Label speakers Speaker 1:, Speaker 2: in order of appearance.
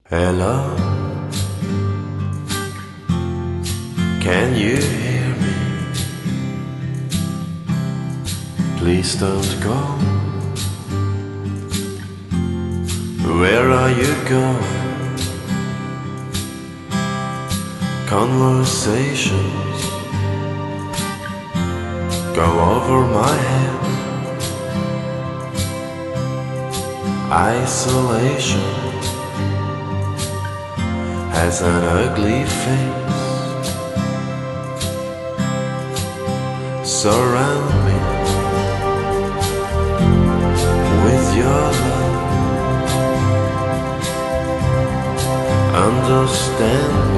Speaker 1: Hello, can you hear me? Please don't go. Where are you going? Conversations go over my head. Isolation has an ugly face. Surround me with your love. Understand me